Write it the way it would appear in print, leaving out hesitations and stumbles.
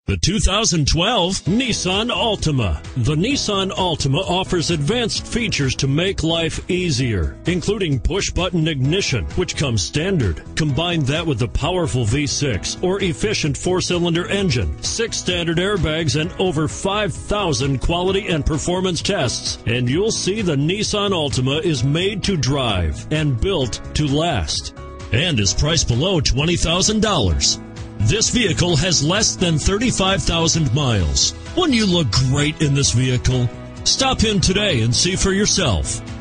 The 2012 Nissan Altima. The Nissan Altima offers advanced features to make life easier, including push-button ignition, which comes standard. Combine that with the powerful V6 or efficient 4-cylinder engine, 6 standard airbags, and over 5,000 quality and performance tests, and you'll see the Nissan Altima is made to drive and built to last, and is priced below $20,000. This vehicle has less than 35,000 miles. Wouldn't you look great in this vehicle? Stop in today and see for yourself.